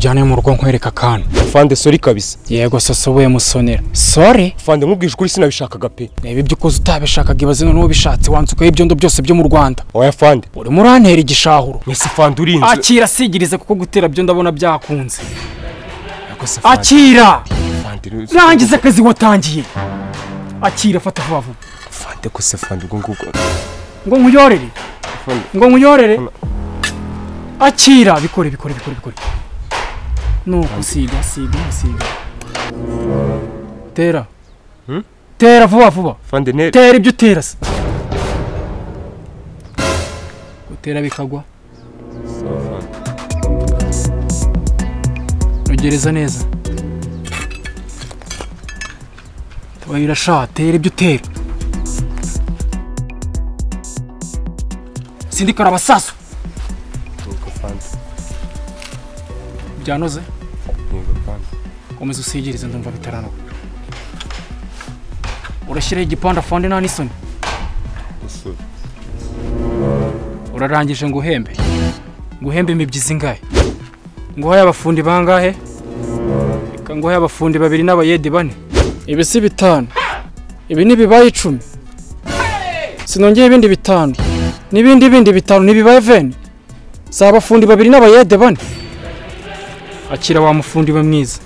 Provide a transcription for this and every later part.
nkujyane mu rugo nkwereka akantu. Afande sorry kabisa. Yego sosobuye musonera. Sorry? Afande nkubwije ukuri sinabishakaga pe. Reba ibyo ukoze utabishakaga ibaze none ubishatse wanzukaho ibyondo byose byo mu Rwanda. Oya afande. Uri murantera igishahuro. Mwese afande urinze. Akira sigirize kuko gutera byo ndabona byakunze. Akira. Rangiza akazi watangiye. Akira fata vuba vuba. Afande ko se afande ubwo nguko. Ngo nkuyorere. Ngo nkuyorere. Akira bikore. No kusiga. Tera. Tera vuba. Afande ne. Tera ibyo utera se. Gutera bikagwa. Nogereza neza. Tabayira sha tera ibyo utera. Sindikara abasaso. Byanoze? Yego afande. Komeza usigirize ndumva bitarano. Urashyira igipanda afande nta n'isoni. Urarangije ngo uhembe. Nguhembe imibyizi ngahe. Nguhaye abafundi bangahe? Reka nguhaye abafundi 2 n'abayede 4. Ibi si 5. Ibi ni bibaye 10. Sinongeye ibindi 5. N'ibindi 5 nibibaye 20. Saba abafundi 2 n'abayede 4. Akira wa mufundi we mwiza.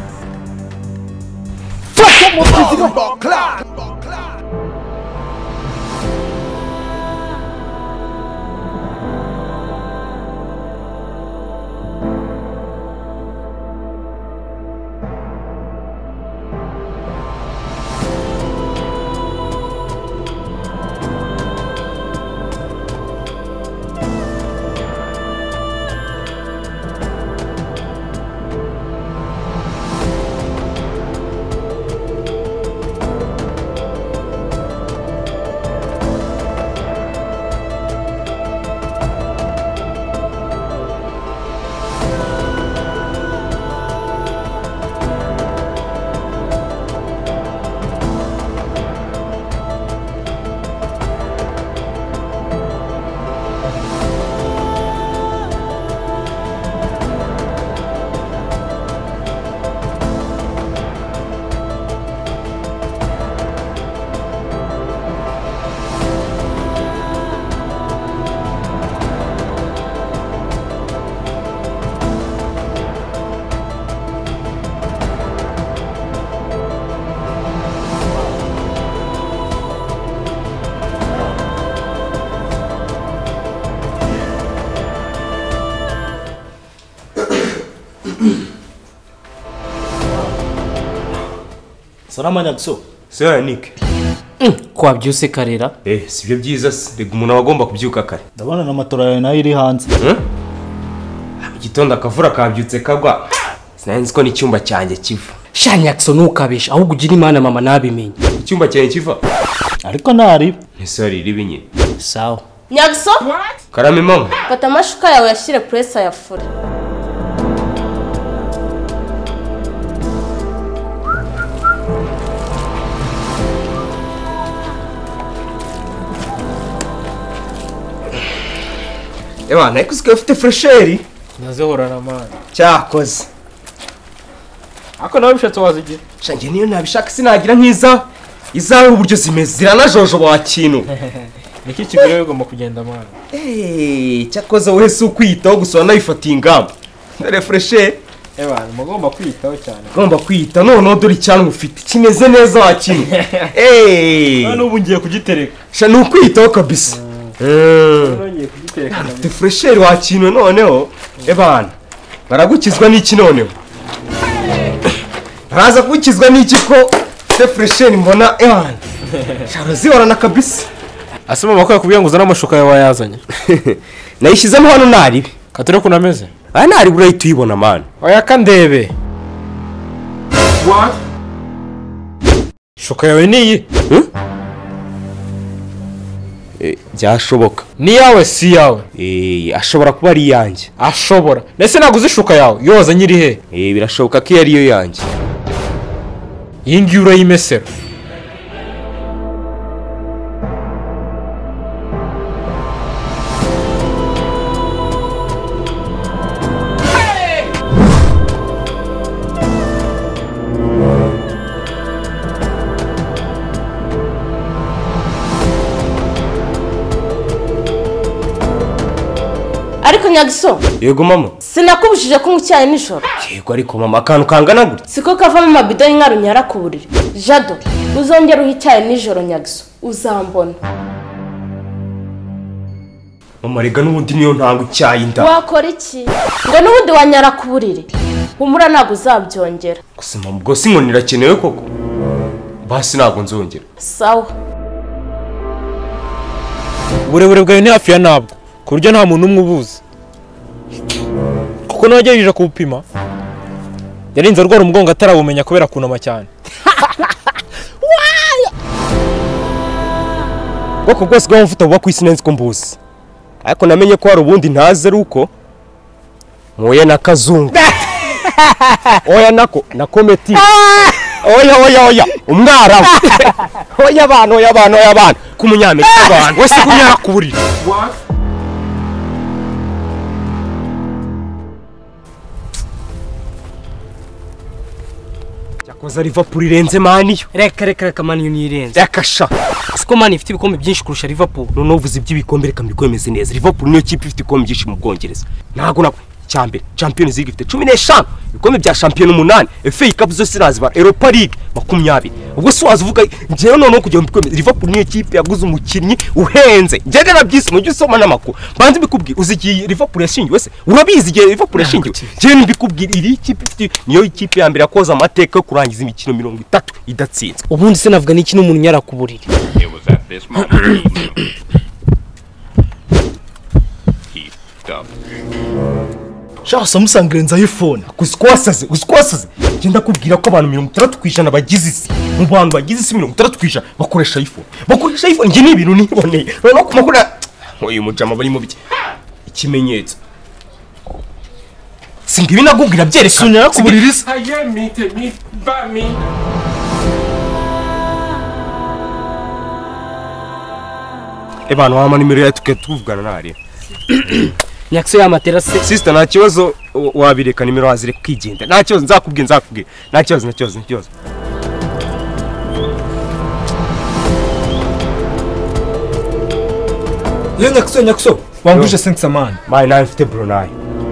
Salama Nyaxo. Sera Nick. Kwa byuse karera? Sibyo byiza se. Rega umuntu abagomba kubyuka kare. Ndabona na matora yawe nayo iri hanze. Igitondo akavura kabyutse kagwa. Sinanzi ko n'icyumba cyanjye kiva. Sha Nyaxo nukabesha ahubwo ugira imana mama nabimenye. Icyumba cyanjye kiva. Ariko ntari. Ese ari ribi Sawa. Nyaxo? Karame mama. Fata amashuka yawe yashyire pressa ya fure. Ewa, naikusikia ufite fresheri? Nazehora na mani. Cyakoze. Ako nawe bishatse wazigira. Shange niyo nabishaka sinagira nkiza. Izawe uburyo zimeze ziranajojoba wa kintu. Niki kigere ugomba kugenda mani. Cyakoze wowe si ukwitaho gusa wanayifatiye ingamba. Ndare fresher. Ewa, mugomba kwitaho cyane. Ugomba kwita none dore cyane ufite kimeze neza wa kintu. None ubu ngiye kugitereka. Sha nukwitaho kabisa. Ngiye kugitereka. Ufite fresher wa kintu noneho. Ebana. Baragukizwa n'iki noneho? Baraza gukizwa n'iki ko ufite fresher mbona ebana. Sharazihorana kabisa. Asema mako yakubwiye ngo uzana amashuka yawe yazanye. Nayishizemo hano naribi. Katore kunameze. Aya nari burayi tuyibona man. Oya kandebe. What? Shuka yawe niyi? Byashoboka. Ni yawe si yawe. Ashobora kuba ari yanjye. Ashobora. Nese naguze shuka yawe yoza nyiri he? Birashoboka ko yari yo yanjye. Yingi urayimesera. ariko Nyaxo Yego mama. sinakubujije kunywa icyayi nijoro. Yego ariko mama akantu kangana gutya. Siko kavamo amabido y'inkaru nyara ku buriri. Jado uzongera uha icyayi nijoro Nyaxo uzambona. Mama rega n'ubundi niyo ntango icyayi nda. Wakora iki ngo n'ubundi wanyara ku buriri? Humura ntabwo uzabyongera. Gusa mama ubwo si inkoni irakenewe koko. Basi ntabwo nzongera. Sawa. uburebure bwawe ni hafi ya ntabwo ku buryo nta muntu umwe ubuzi kuko n'uwagerageje kuwupima yarinze arwara umugongo atarabumenya kubera kunama cyane Bwoko bwose bw'amavuta buba ku isi nzi ko mbuzi. Ariko namenye ko hari ubundi ntazi ari uko muye na kazungu. Oya na kometi. Oya umwara. Oya abana kumunyamerika abantu wese kunyara kuburira. Yakoze Liverpool irenze maniyo. Reka mani nirenze. Yakasha. Siko mani ifite ibikombe byinshi kurusha Liverpool. None uvuze iby'ibikombe reka mbikwemeze neza. Liverpool niyo kipe ifite ibikombe byinshi mu Bwongereza. Ntago cyambere Champions League ifite 15 ibikombe bya Champion 8 FA Cup zo sirazibara Europa League 20 ubwo si wazuvuga ngewe none kujya mu bikombe Liverpool niyo kipe yaguze umukinnyi uhenze ngende nabyise mu gisoma namakuru banze bikubwira uzigiye Liverpool yashingiwe se urabizi igihe Liverpool yashingiwe ngewe mbikubwira iri kipe niyo kipe ya mbere yakoze amateka yo kurangiza imikino 30 idatsinzwe ubundi se navuga n'iki n'umuntu nyara ku buriri Shasa musangirenza iPhone. Usikwasaze. Genda kubwira ko abantu 30% bagize isi. Mu bantu bagize isi 30% bakoresha iPhone. Bakoresha iPhone nge n'ibintu niboneye. None ko makura uyu mujama bari mu biki. Ikimenyetso. Singibi nagubwira byerekana Sunya kuburirisa. Abantu wama nimero ya tuketuvugana nari. Nyaxo ya materase. Sister nta kibazo wabireka nimero hazire kwigenda. Nta kibazo nzakubwira. Nta kibazo. Ye Nyaxo. Wanguje 5 samani. My life mfite bro nayo.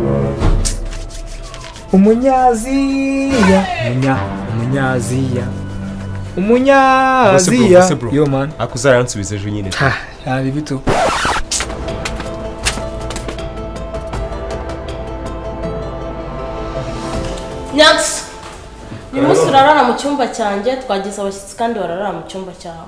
Umunyaziya. Yo man. Akuzara yansubize ejo nyine. Ari bito. Nyaxo uyu munsi urarara mu cyumba cyanjye twagize abashyitsi kandi bararara mu cyumba cyawe.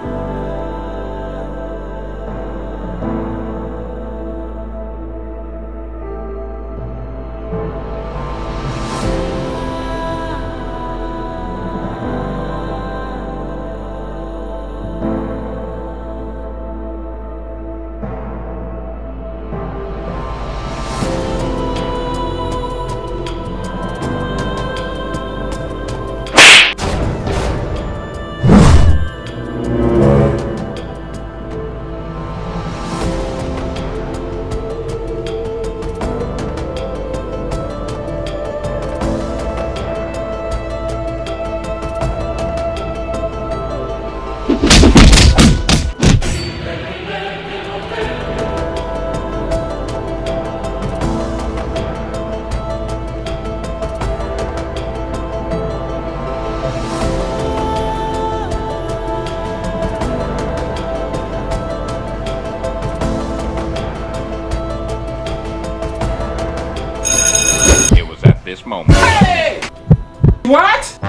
This moment. Hey! What?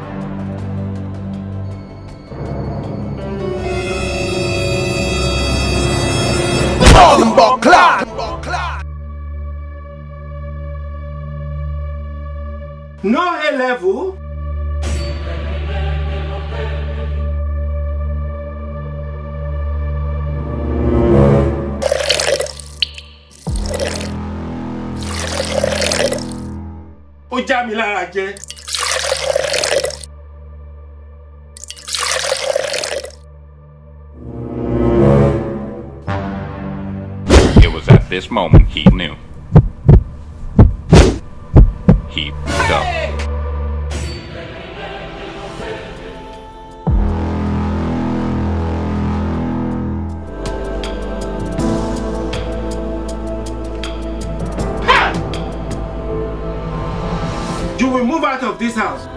No A level. Ó já mi lára jẹ. It was at this moment he knew. He f***ed up. You will move out of this house.